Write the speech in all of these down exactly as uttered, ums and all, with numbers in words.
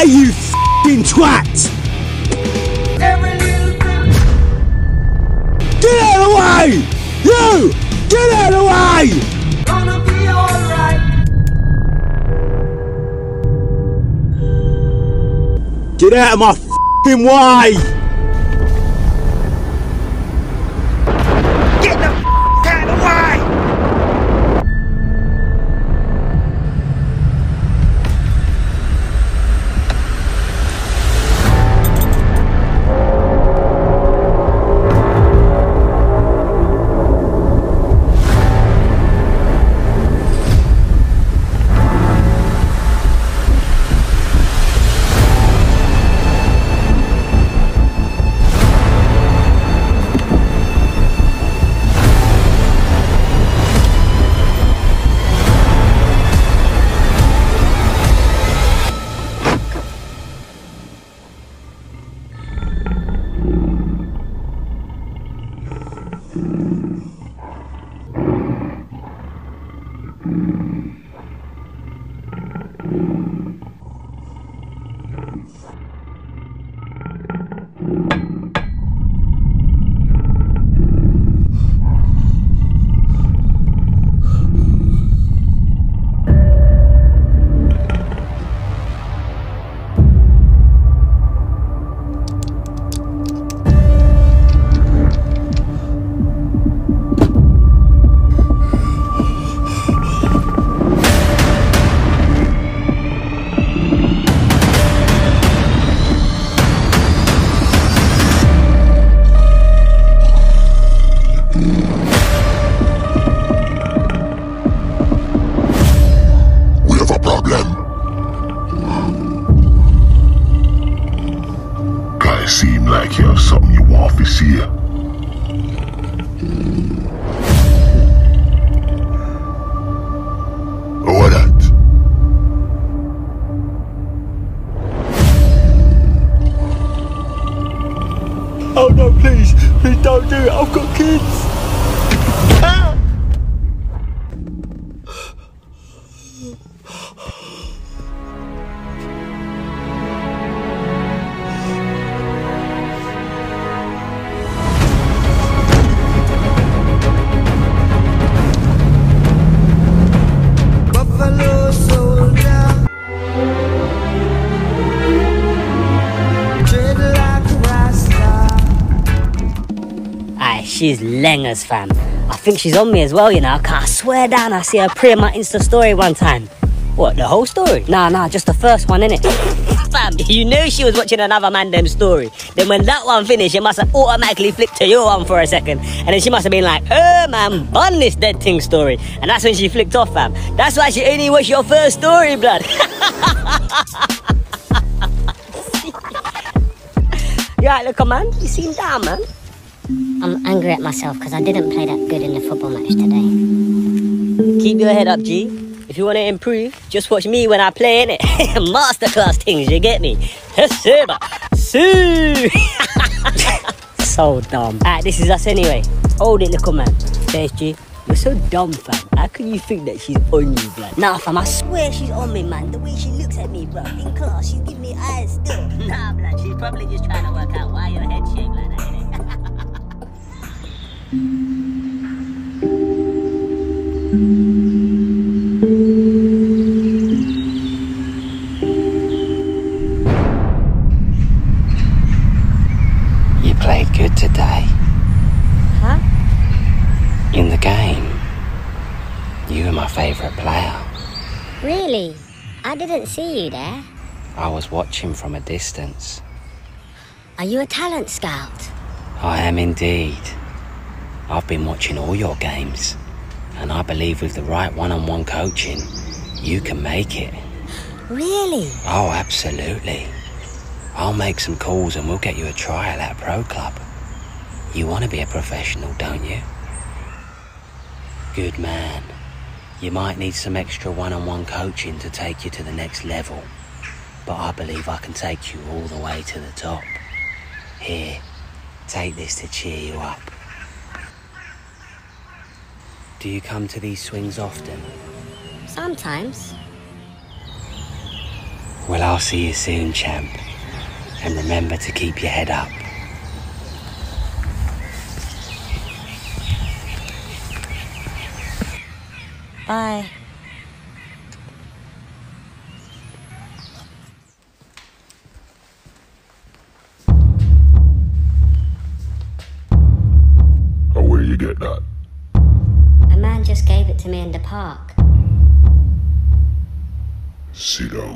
way, you f***ing twat! Get out of the way! You! Get out of the way! Gonna be alright. Get out of my f***ing way! Get the f out of the way! Oh no, please, please don't do it, I've got kids! Ah! Buffalo soldier, tread like a rasta. Aye, she's lengers, fam. I think she's on me as well, you know, cause I swear down I see her pre in my Insta story one time. What, the whole story? Nah, nah, just the first one, innit? Fam, you knew she was watching another man them story. Then when that one finished, it must have automatically flicked to your one for a second. And then she must have been like, oh man, bun this dead thing story. And that's when she flicked off, fam. That's why she only watched your first story, blood. You alright, look, man? You seem down, man. I'm angry at myself because I didn't play that good in the football match today. Keep your head up, G. If you want to improve, just watch me when I play, innit? Masterclass things, you get me? So dumb. Alright, this is us anyway. Hold it, little man. There's G. You're so dumb, fam. How can you think that she's on you, blood? Nah, fam, I swear she's on me, man. The way she looks at me, bro. In class, she's giving me eyes still. Nah, blood, she's probably just trying to work out why your head shaped like that, innit? You played good today. Huh? In the game. You were my favourite player. Really? I didn't see you there. I was watching from a distance. Are you a talent scout? I am indeed. I've been watching all your games, and I believe with the right one-on-one coaching, you can make it. Really? Oh, absolutely. I'll make some calls and we'll get you a trial at a pro club. You want to be a professional, don't you? Good man. You might need some extra one-on-one coaching to take you to the next level, but I believe I can take you all the way to the top. Here, take this to cheer you up. Do you come to these swings often? Sometimes. Well, I'll see you soon, champ. And remember to keep your head up. Bye. Oh, where you get that? A man just gave it to me in the park. Sit down.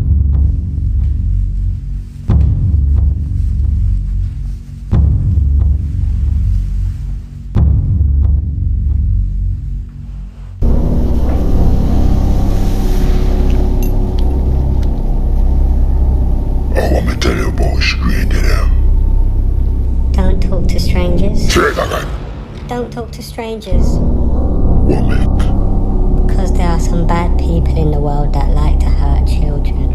I want me to tell you about a stranger there. Don't talk to strangers. Say it again. Don't talk to strangers. What make? Because there are some bad people in the world that like to hurt children.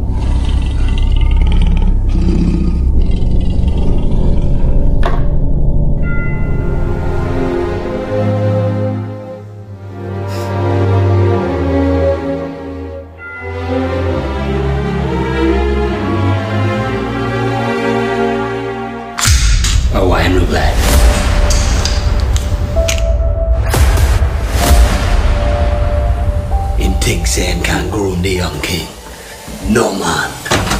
Oh, I am glad. In Ting Sen can't grow the young king. No man.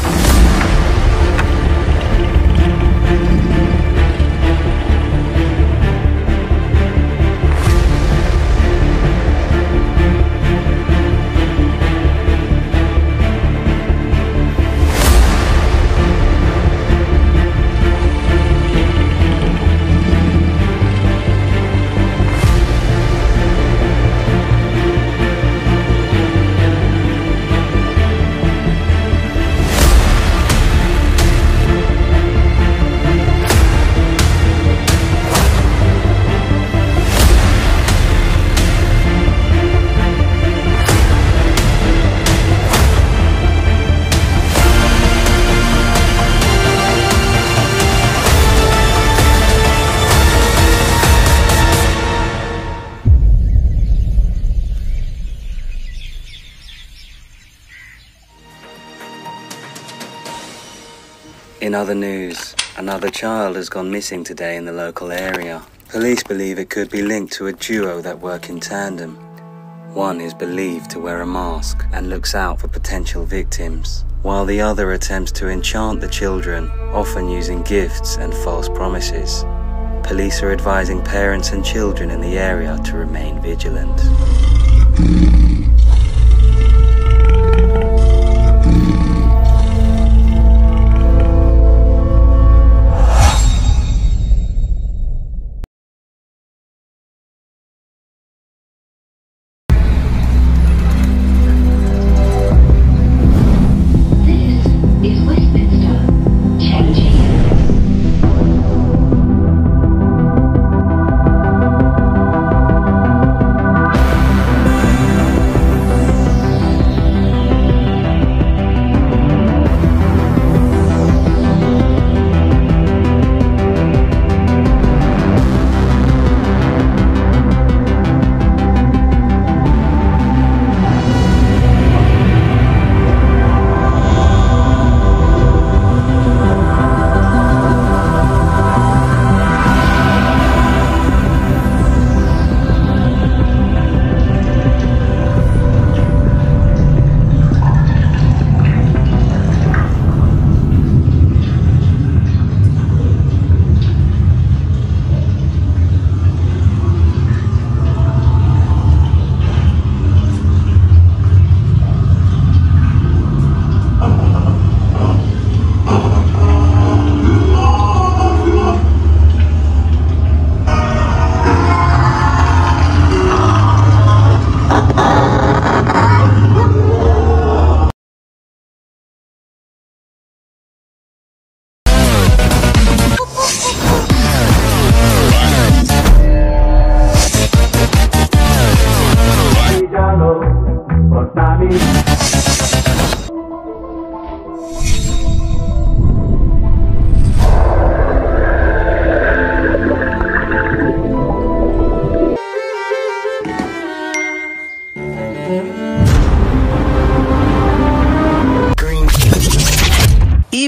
In other news, another child has gone missing today in the local area. Police believe it could be linked to a duo that work in tandem. One is believed to wear a mask and looks out for potential victims, while the other attempts to enchant the children, often using gifts and false promises. Police are advising parents and children in the area to remain vigilant.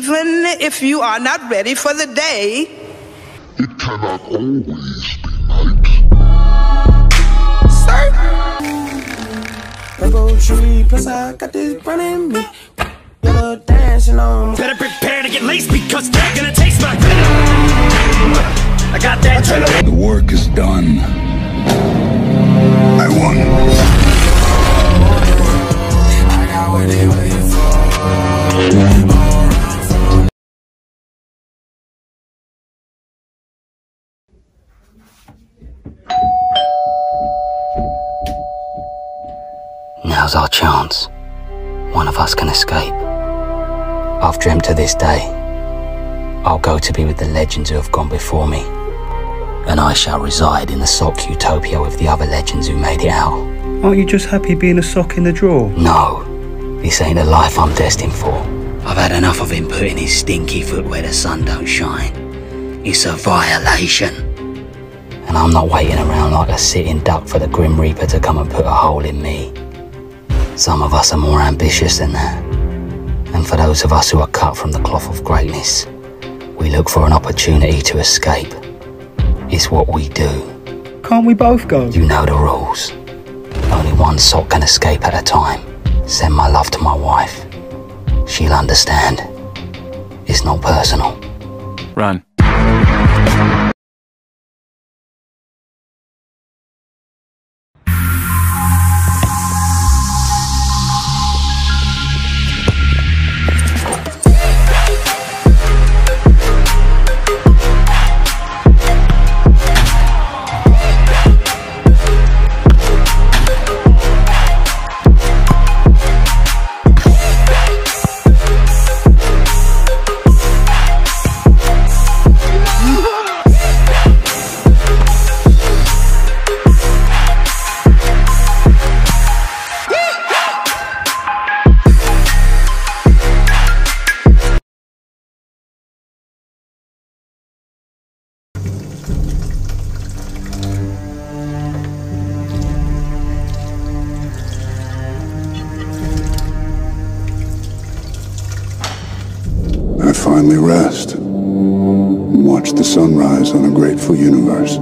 even if you are not ready for the day. It cannot always be night. Sir? Rainbow tree, plus I got this brand in me. Yellow dancing on. Better prepare to get laced because they're gonna taste my venom. I got that. The work is done. I won. I got what they waiting for. Now's our chance. One of us can escape. I've dreamt of this day. I'll go to be with the legends who have gone before me. And I shall reside in the sock utopia with the other legends who made it out. Aren't you just happy being a sock in the drawer? No, this ain't the life I'm destined for. I've had enough of him putting his stinky foot where the sun don't shine. It's a violation. And I'm not waiting around like a sitting duck for the Grim Reaper to come and put a hole in me. Some of us are more ambitious than that. And for those of us who are cut from the cloth of greatness, we look for an opportunity to escape. It's what we do. Can't we both go? You know the rules. Only one sock can escape at a time. Send my love to my wife. She'll understand. It's not personal. Run. I finally rest and watch the sunrise on a grateful universe.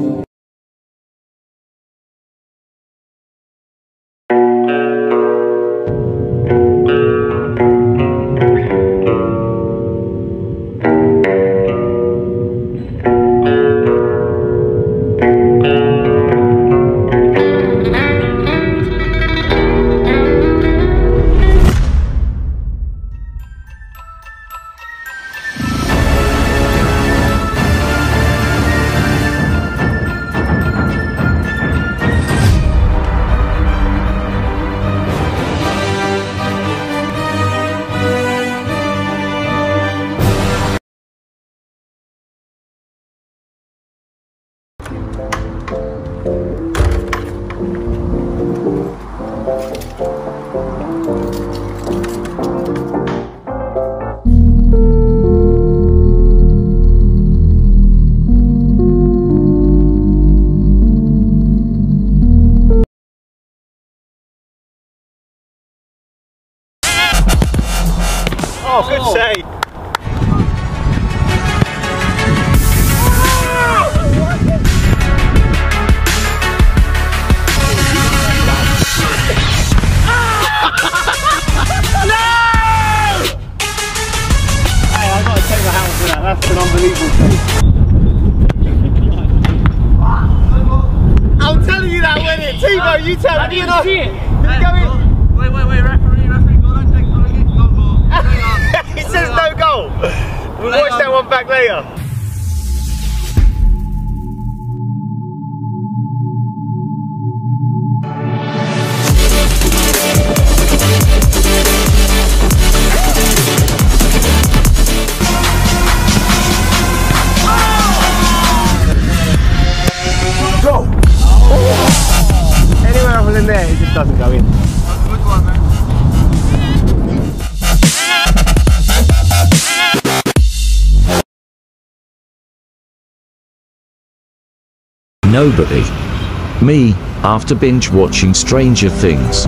Oh, good save. That's an unbelievable save. I'm telling you that went in. Timo, you tell me. You know. Did it go in? Wait, wait, wait, referee, referee, go, don't take, go, go, go. He says no goal. We'll watch that one back later. Anywhere other than there, it just doesn't go in. That's a good one, man. Nobody. Me, after binge watching Stranger Things.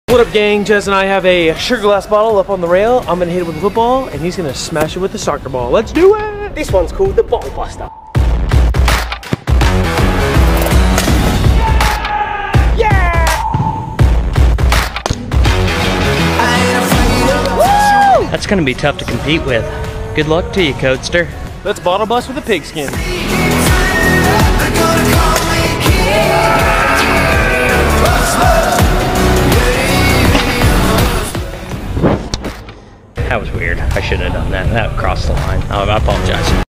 What up, gang? Jez and I have a sugar glass bottle up on the rail. I'm gonna hit it with a football, and he's gonna smash it with a soccer ball. Let's do it! This one's called the Bottle Buster. Yeah! Woo! That's gonna be tough to compete with. Good luck to you, Coatster. Let's bottle bust with a pigskin. That was weird. I shouldn't have done that. That crossed the line. Oh, I apologize.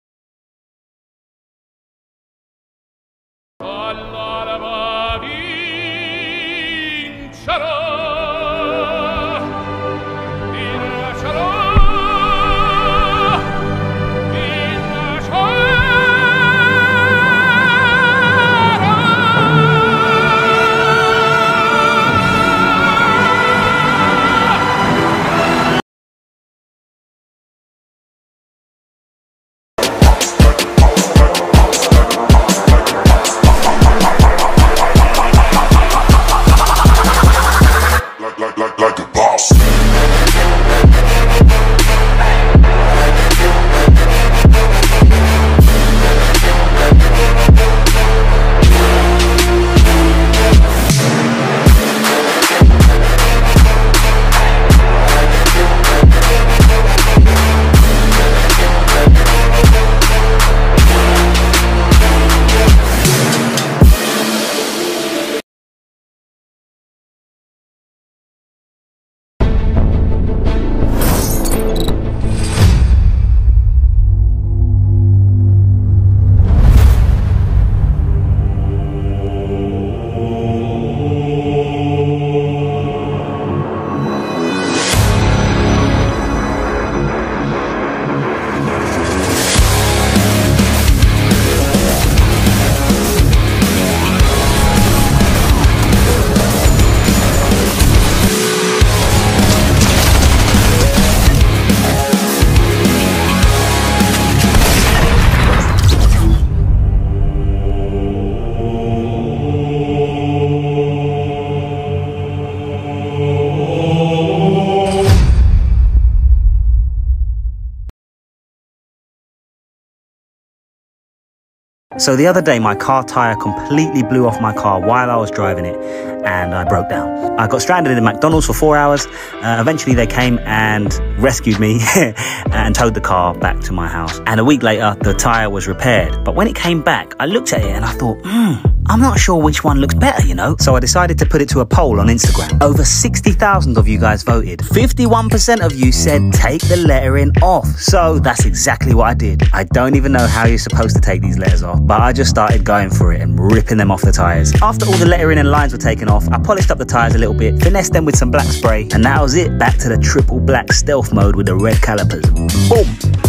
So the other day, my car tyre completely blew off my car while I was driving it, and I broke down. I got stranded in McDonald's for four hours. Uh, eventually they came and rescued me and towed the car back to my house. And a week later, the tyre was repaired. But when it came back, I looked at it and I thought, hmm, I'm not sure which one looks better, you know? So I decided to put it to a poll on Instagram. Over sixty thousand of you guys voted. fifty-one percent of you said take the lettering off. So that's exactly what I did. I don't even know how you're supposed to take these letters off, but I just started going for it and ripping them off the tyres. After all the lettering and lines were taken off, I polished up the tyres a little bit, finessed them with some black spray, and that was it. Back to the triple black stealth mode with the red calipers. Boom!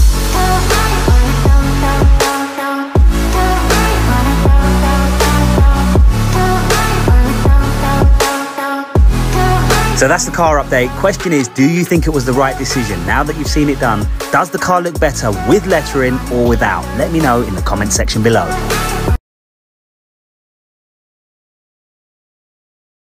So that's the car update. Question is, do you think it was the right decision? Now that you've seen it done, does the car look better with lettering or without? Let me know in the comment section below.